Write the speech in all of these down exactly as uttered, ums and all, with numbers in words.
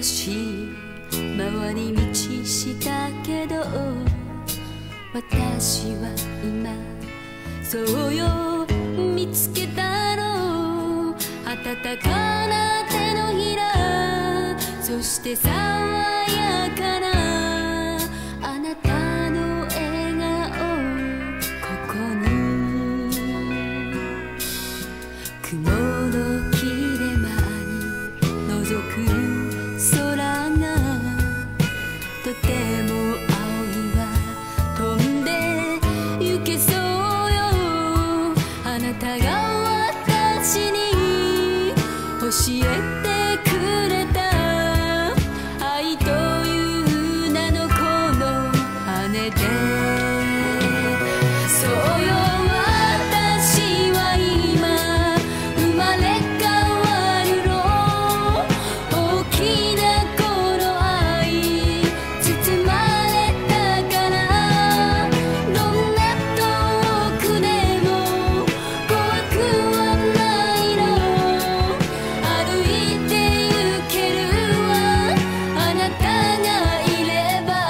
し回り道したけど、私は今そうよ見つけたの。温かな手のひら、そして爽やかなあなたの笑顔。ここに雲の切れ間に覗く空がとても青いわ。飛んで行けそうよ。あなたが私に教えてくれた愛という名のこの羽で。そうよ私は今生まれ変わるの。大きなこの愛包まれたから、どんな遠くでも怖くはないの。歩いて行けるわあなたがいれば。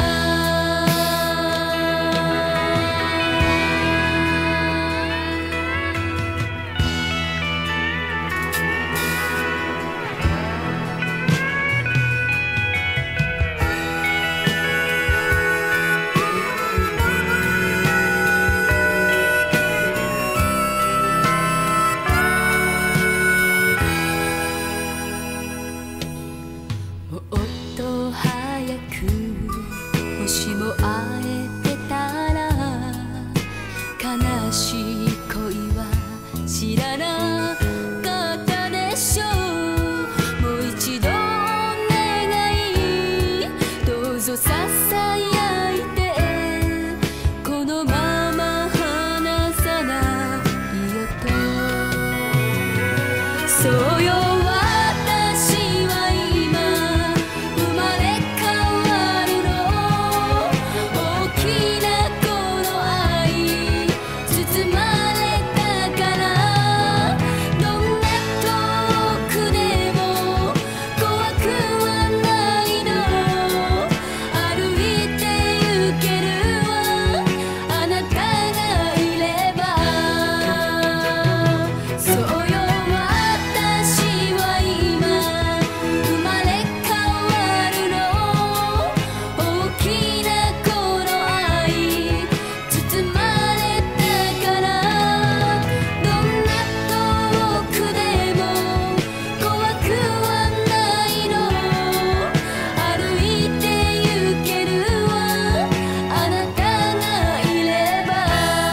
もっと早くもしも会えてたら、悲しい恋は知らなかったでしょう。もう一度お願い、どうぞささやいて、このまま離さないよと。そうよ私は今生まれ変わるの。大きなこの愛包まれたから、どんな遠くでも怖くはないの。歩いて行けるわあなたがいれば。そうよ私は今生まれ変わるの。大きなこの愛包まれたから、どんな遠くでも怖くはないの。歩いて行けるわあなたがいれば。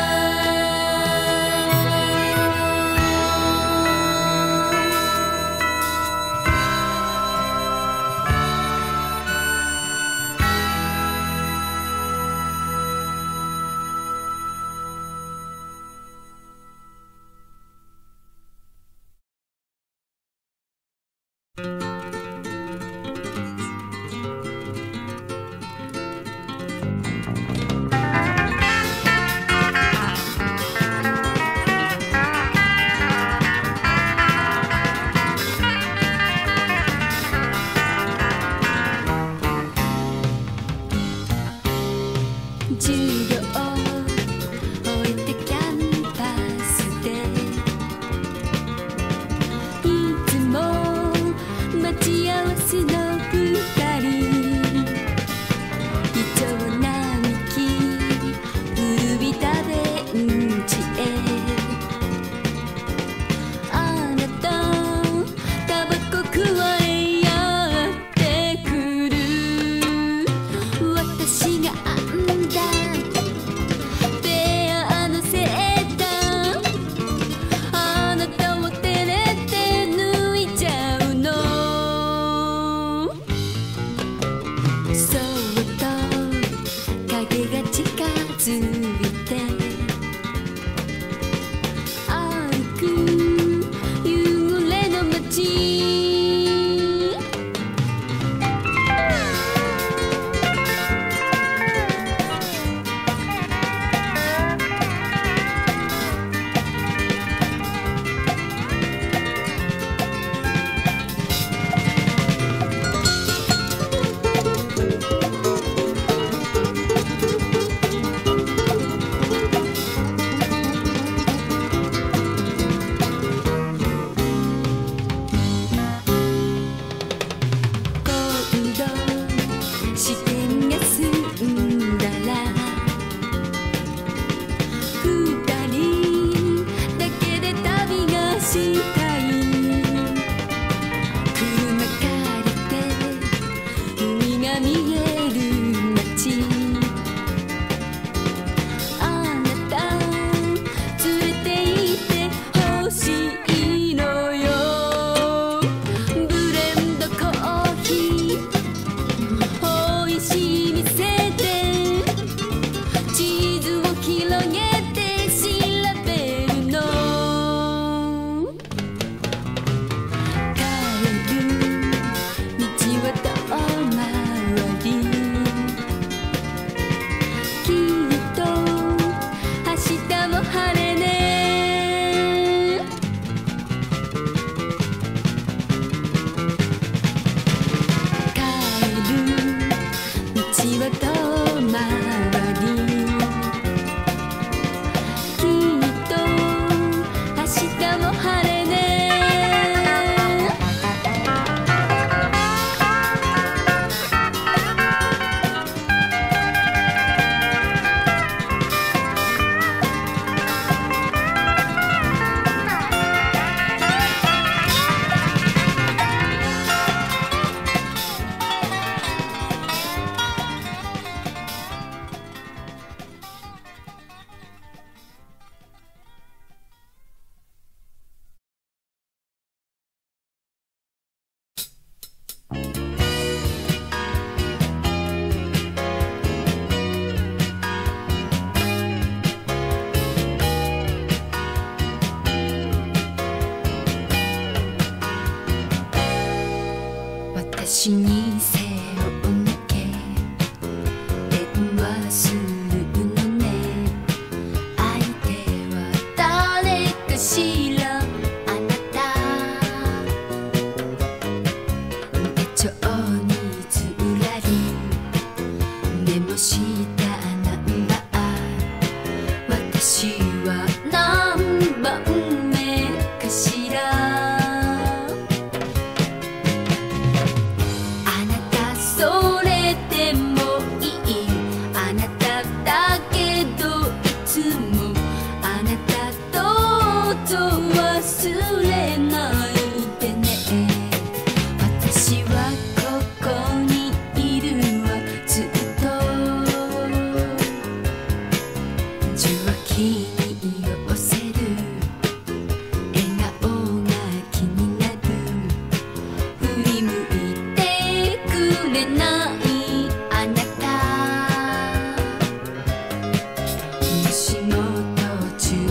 授業終えてキャンパスで、いつも待ち合わせの二人。イチョウ並木古びたベンチへ、あなたタバコくわえやってくる。私が編んだペアのセーター、あなたを照れて脱いじゃうの。そっと影が近づいて歩く夕暮れの街。 私に背を向け電話するのね。相手は誰かしら。あなた手帳にずらりメモしたナンバー。私は何番目かしら。忘れないでね。私はここにいるわずっと。受話器に寄せる笑顔が気になる。振り向いてくれないあなた。もしも途中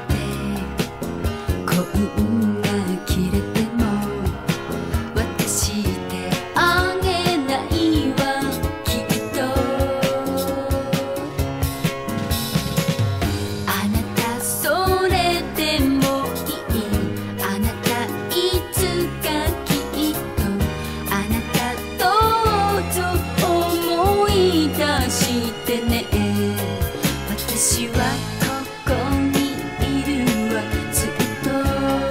運が切れても渡してあげないわきっと。あなたそれでもいい。あなたいつかきっと。あなたどうぞ思い出してね。私はここにいるわずっと。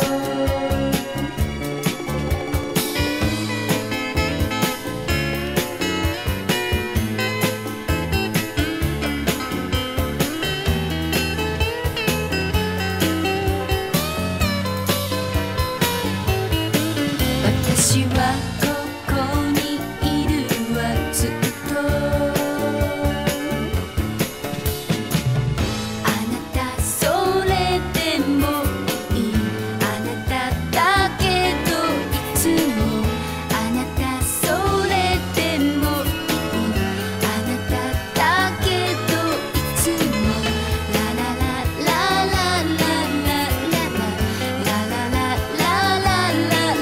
私はここにいるわずっと。あなたそれでもいい。あなただけどいつも。あなたそれでもいい。あなただけどいつも。ラララララララララララララララ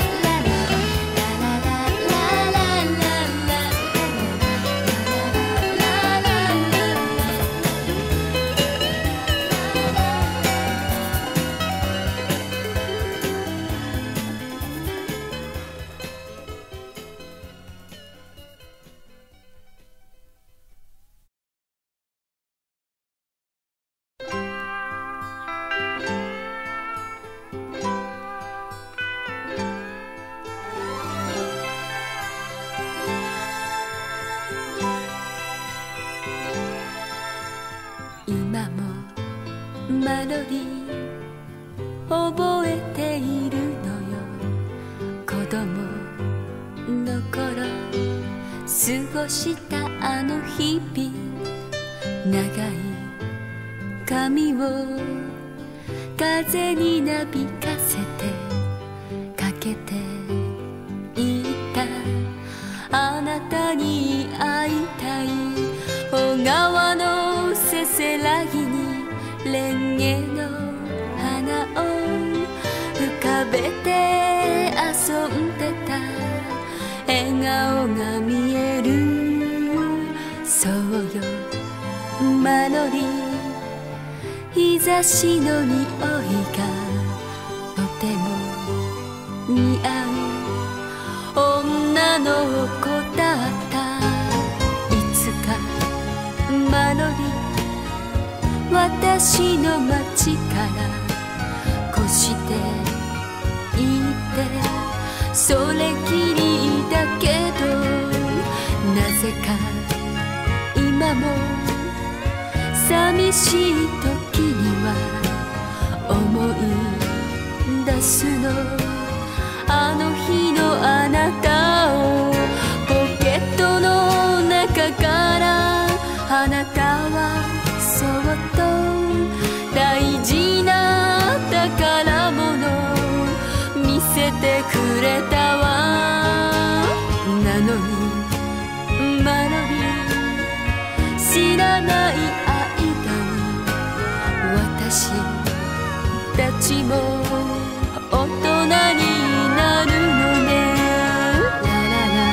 今もマロリー覚えているのよ。子供の頃過ごしたあの日々。長い髪を風になびかせてかけていた。あなたに会いたい。小川のせせらぎにレンゲの花を浮かべて遊んでた。笑顔が見える。そうよマロリー。日差しの匂いがとても似合う女の子だった。いつかマロリー私の街から越していってそれきりだけど、なぜか今も寂しい時には思い出すの。あの日のあなたをポケットの中からあなたはそっと大事な宝物見せてくれたわ。なのにマロリー知らない間に私たちも大人になるのね。ラララ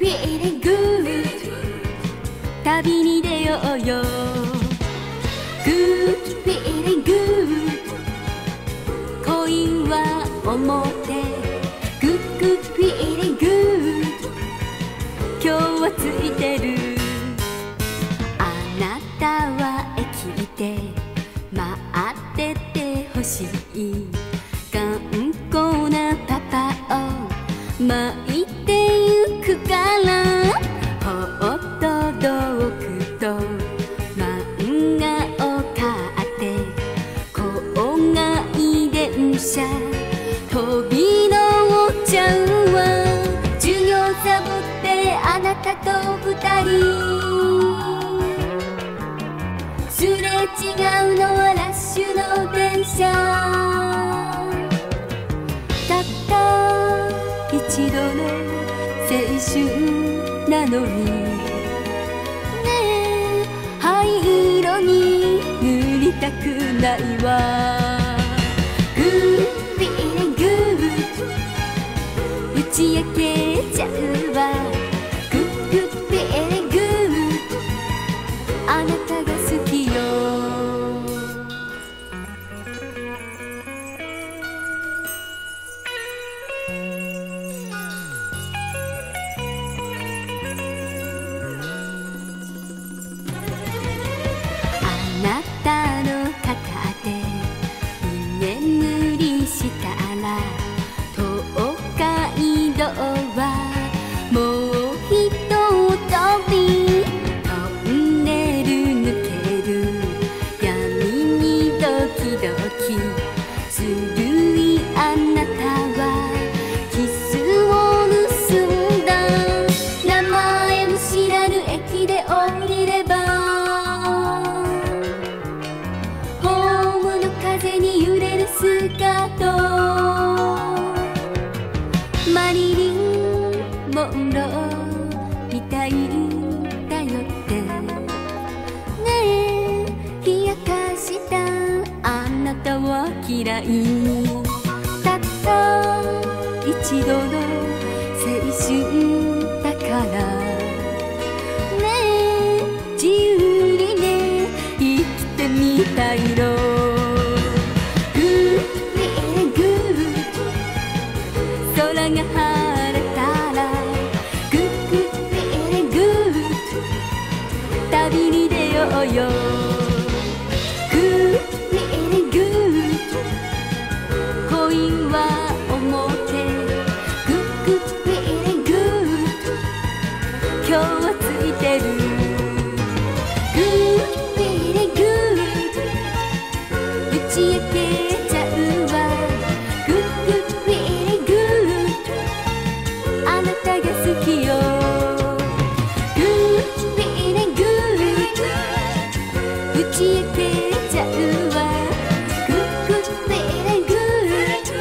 feeling good 旅に出ようよ Good feeling good 恋は表 Good good feeling good 今日はついてるあなたは駅で待っててほしい頑固なパパを巻いてゆくからほっとどくと漫画を買って郊外電車飛び乗っちゃうわ授業サボってあなたと二人すれ違うのはラッシュの電車たった一度の青春なのにねえ灰色に塗りたくないわ Good feeling good 打ち明けちゃうわ Good good feeling good あなたが好きよあなたの肩で居眠りしたら東海道はもうひととびトンネル抜ける闇にドキドキずるいあなたはキスを盗んだ名前も知らぬ駅で降りればホームの風に揺れるスカートマリリン・モンローみたいだよってねえ冷やかしたあなたは嫌いたった一度の青春だからねえ自由にね生きてみたいの Good feeling good 空が晴れたら Good good feeling good 旅に出ようよ Good feeling good 恋は表 Good good feeling good 今日はついてる Good feeling good 打ち明けちゃうわ Good good feeling good あなたが好きよ Good feeling good 打ち明けちゃうわ Good good feeling good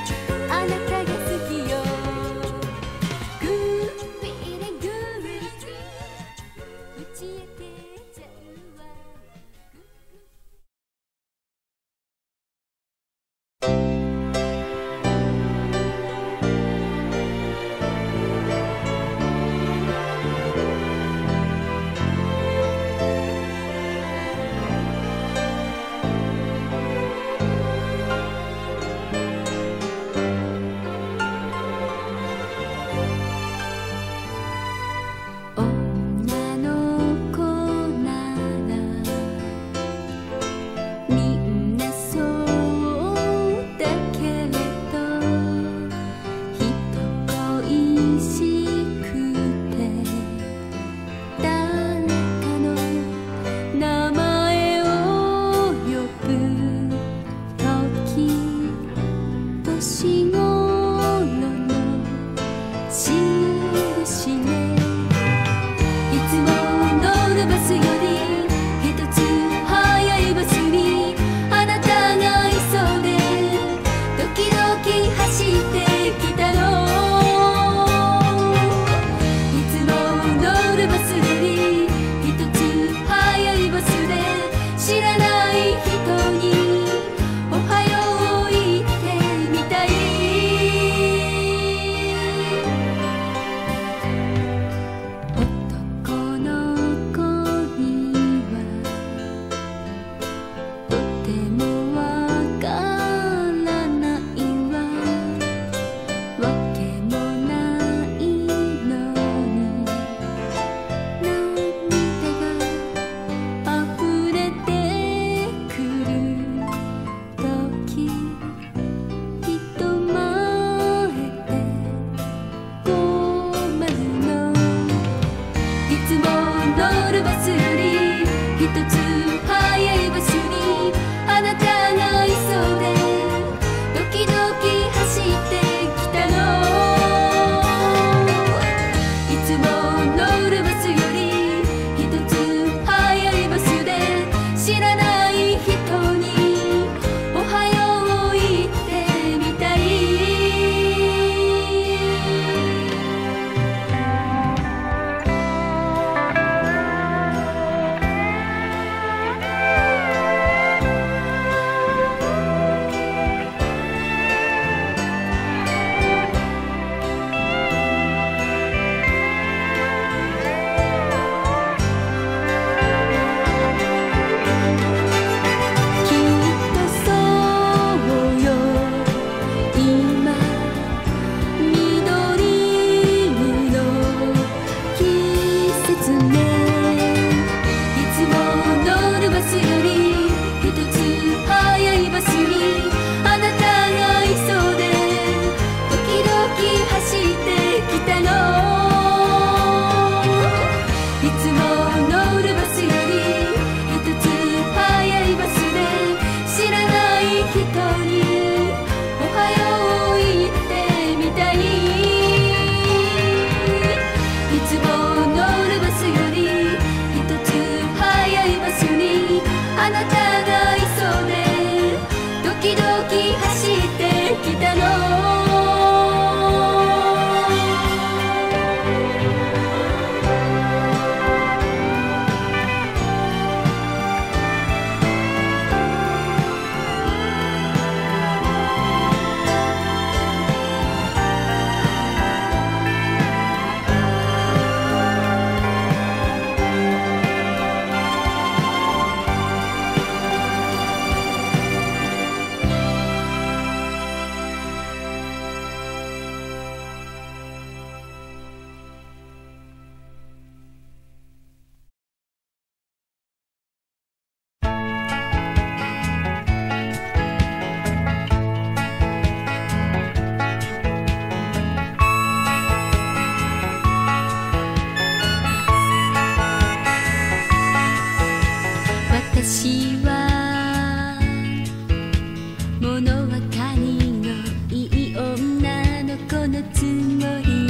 あなたが好きよ Good feeling good つも乗るバスより一つ早いバスで知らない人におはよう言ってみたい。私は物分かりのいい女の子のつもり。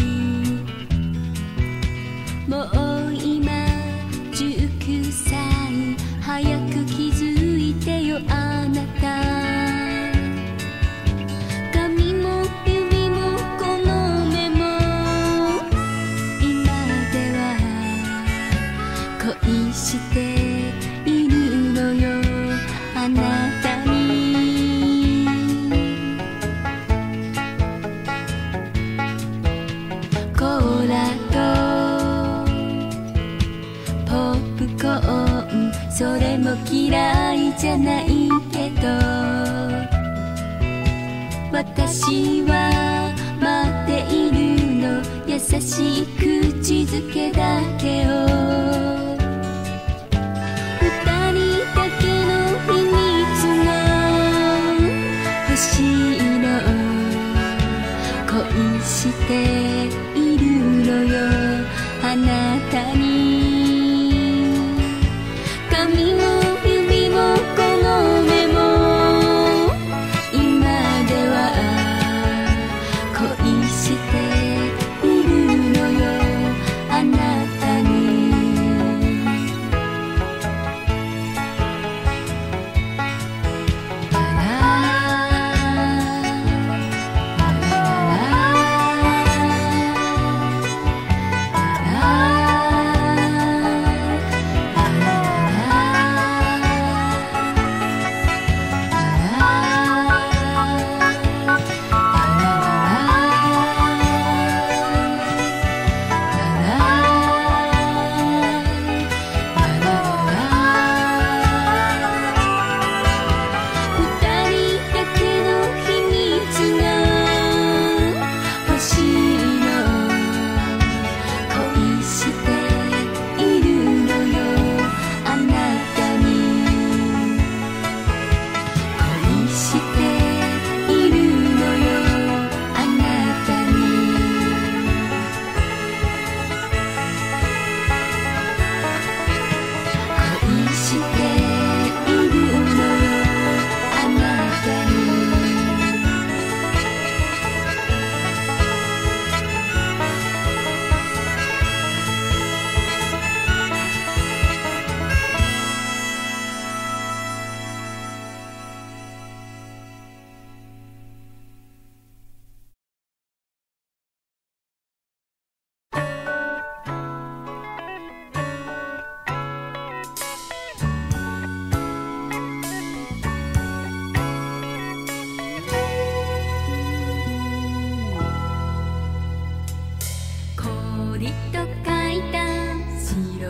もう今じゅうきゅうさい、早く気づいてよあなた。髪も指もこの目も今では恋してあなたに。コーラとポップコーン、それも嫌いじゃないけど、私は待っているの、優しい口づけだけを。欲しいの、恋しているのよあなたに。髪も指もこの目も今では恋しているのよあなたに。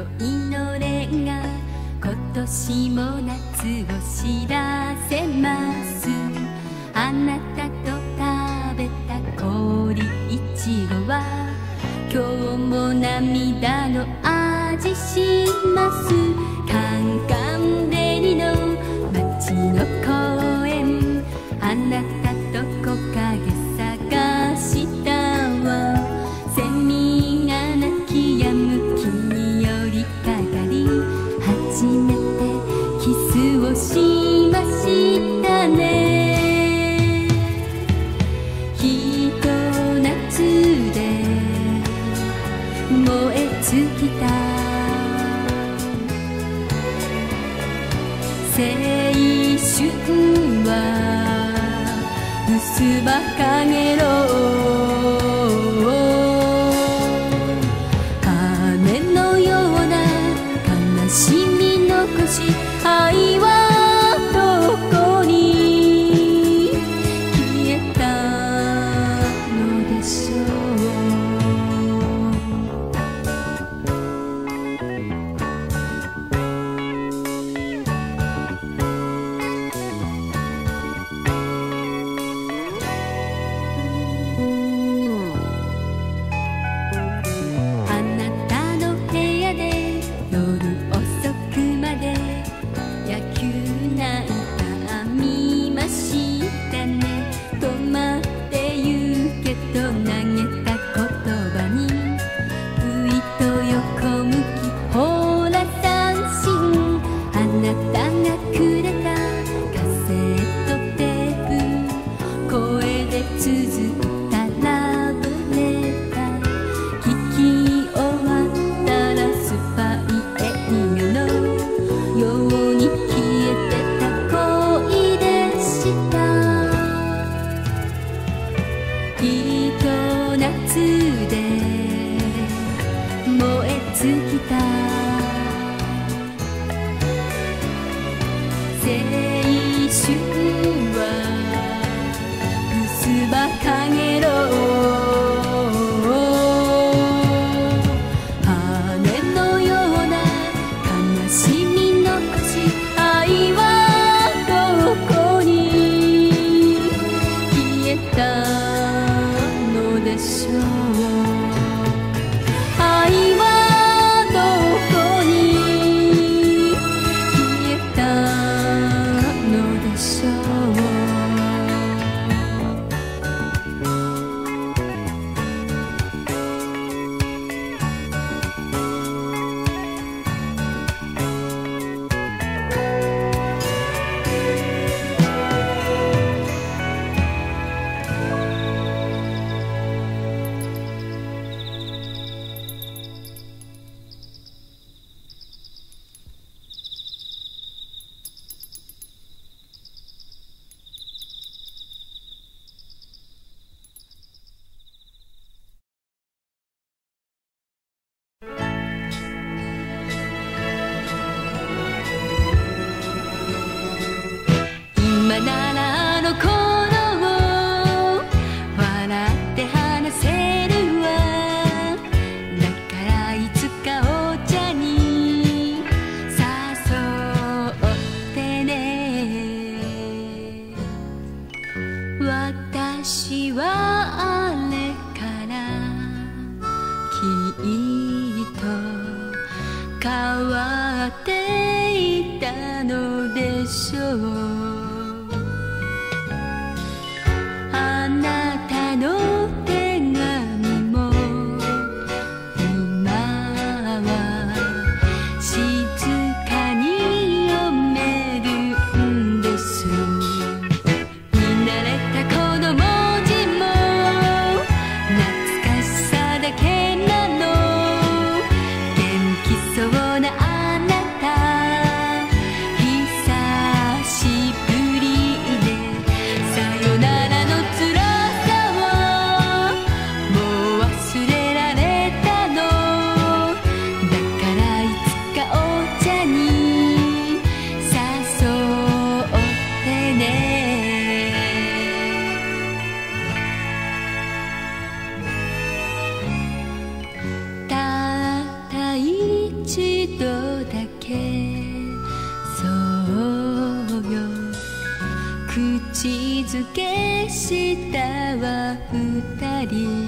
のれが今年も夏を知らせます。あなたと食べた氷いちごは今日も涙の味します。カンカン照りの街の公園、あなたと木陰探したわ。セミが鳴き止む木に寄りかかり初めてキスをしましたね。ひと夏で燃え尽きた青春は薄葉かげろう、雨のような悲しみ残し、愛はどこに消えたのでしょう。私はあれからきっと変わっていたのでしょう。あなたの手紙も今は静かに読めるんです。見慣れたこの文字も懐かしさだけなの。元気そうなあなた、久しぶりでさよならの辛さ度だけそうよ口づけしたは二人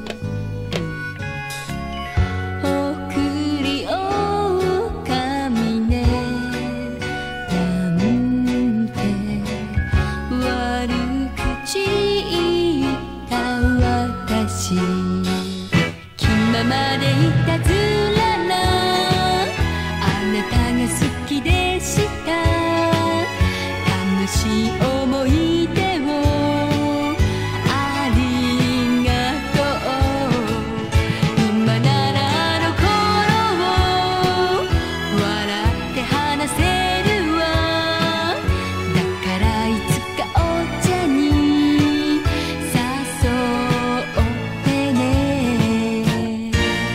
送り狼ねなんて悪口言った私気ままでいたずらなあなたが好きでした楽しい思い出をありがとう今ならあの頃を笑って話せるわだからいつかお茶に誘ってね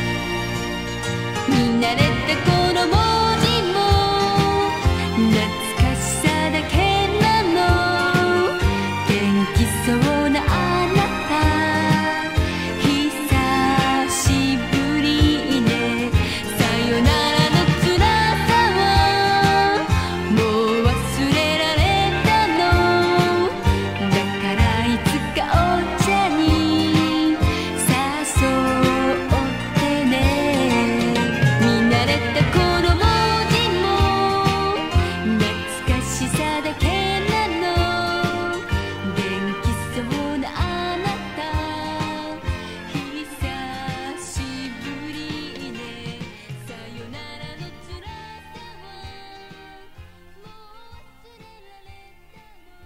見慣れたこの文字も懐かしさだけなの元気そうなあなた久しぶりねさよならの辛さはもう忘れられたのだからいつかお茶に誘ってね見慣れたこの文字も懐かしさだけなの元気そうなあなた久しぶりねさよならの辛さはもう忘れられた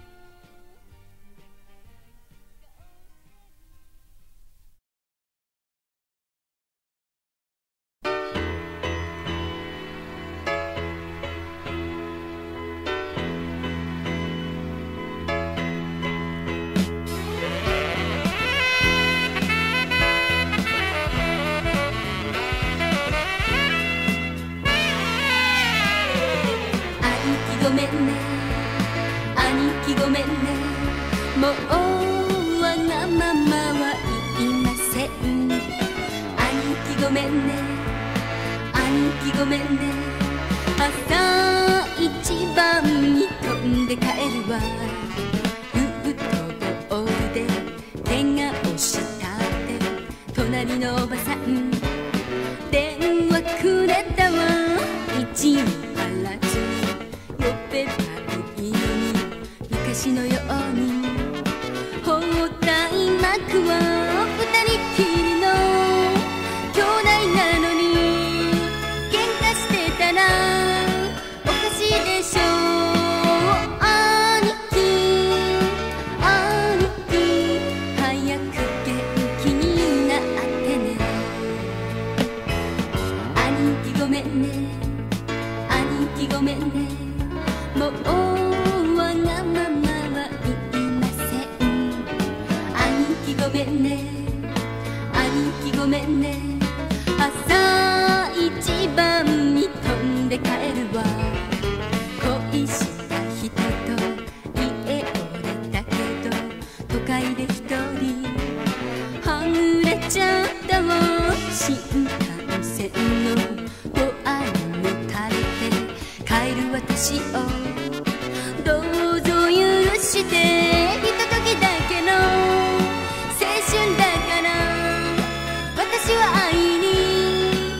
兄貴ごめんね兄貴ごめんねもうわがままは言いません兄貴ごめんね兄貴ごめんね朝一番に飛んで帰るわフットボールで怪我をしたって隣のおばさん電話くれたわ一応張らずに呼べばいいのに昔のように包帯巻くわ二人きりの兄弟なのに喧嘩してたらおかしいでしょ兄貴兄貴早く元気になってね兄貴ごめんね兄貴ごめんねもうわがままは言いません兄貴ごめんね兄貴ごめんね朝一番に飛んで帰るわ恋した人と家を出たけど都会で一人はぐれちゃったわ新幹線のドアにもたれて帰る私をどうぞ許してひとときだけの青春だから私は愛に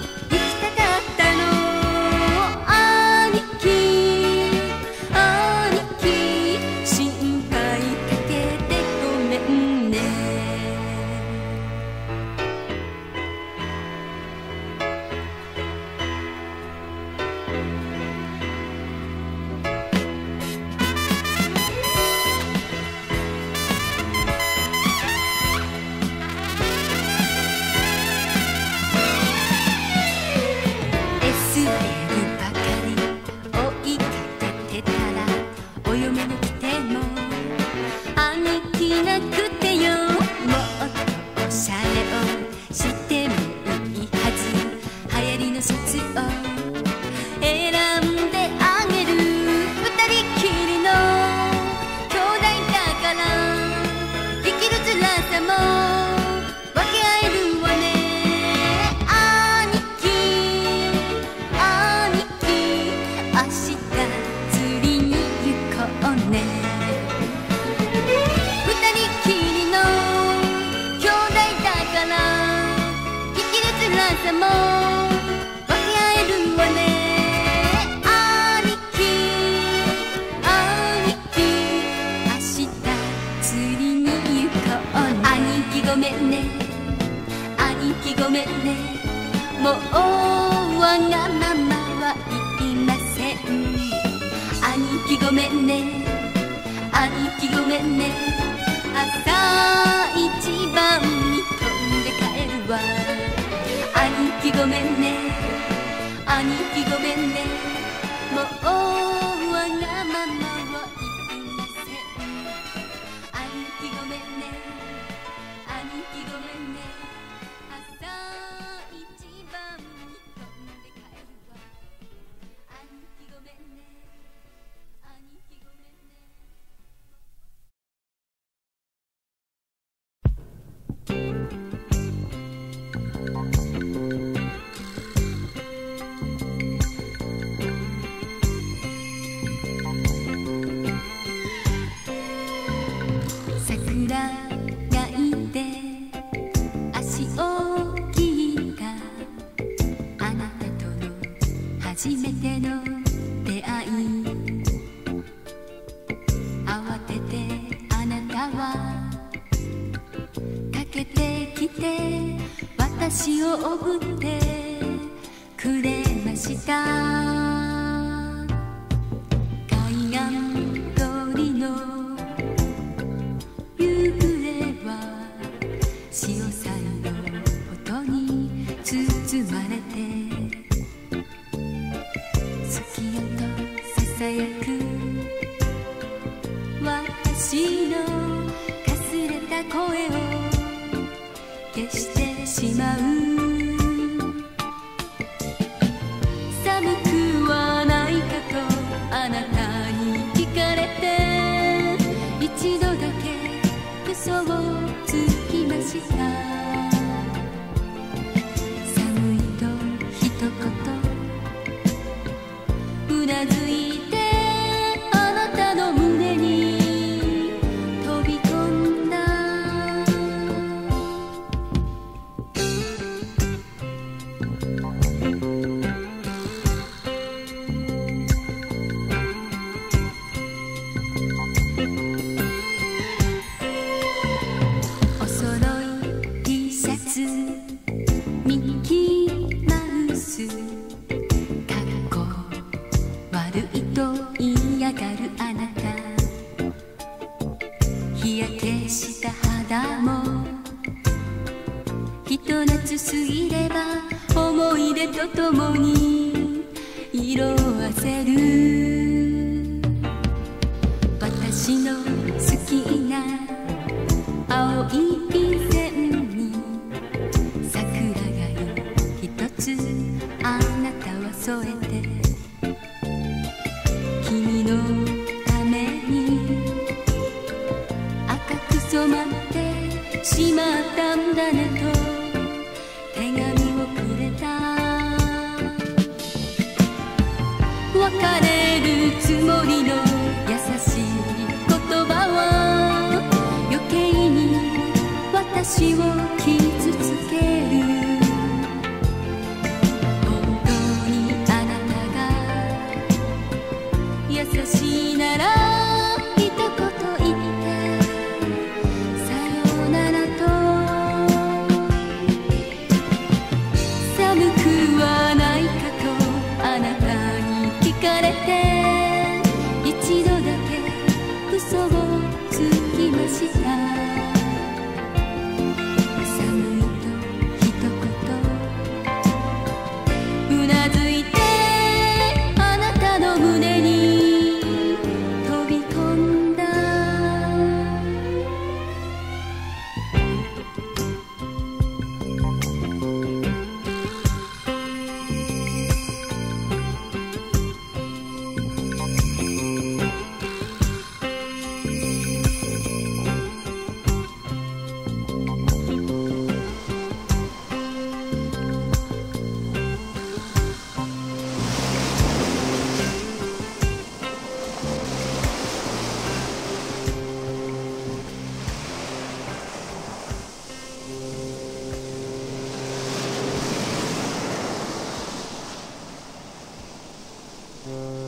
わがままは言いません。兄貴ごめんね、兄貴ごめんね。朝一番に飛んで帰るわ。兄貴ごめんね、兄貴ごめんね。もうわがままは言いません。兄貴ごめんね、兄貴ごめんね。朝一番に飛んで帰るわ。兄貴ごめんね、兄貴ごめんね。桜がいて足を切ったあなたとの初めての出会い。慌ててあなたは駆けてきて私をおぶってくれました。海岸通りの夕暮れは潮騒の音に包まれて、好きよとささやく私のかすれた声を消してしまう。寒くはないかとあなたに聞かれて、一度だけ嘘をつきました。寒いと一言うなずいてあなたの胸に飛び込んだ。おそろい T シャツミッキーマウス、かっこ悪いと嫌がるあなた。日焼けした肌もひと夏過ぎれば思い出とともに色あせる。私の好きな青い便箋に桜が一つあなたは添えて、君のために赤く染まってしまったんだねと手紙をくれた。別れるつもりの優しい言葉は余計に私を傷つける。本当にあなたが優しいなら一言言ってさよならと。寒くはないかとあなたに聞かれて、一度だけ嘘をつきました。寒いと一言うなずいてあなたの胸に飛び込んだ。 うん。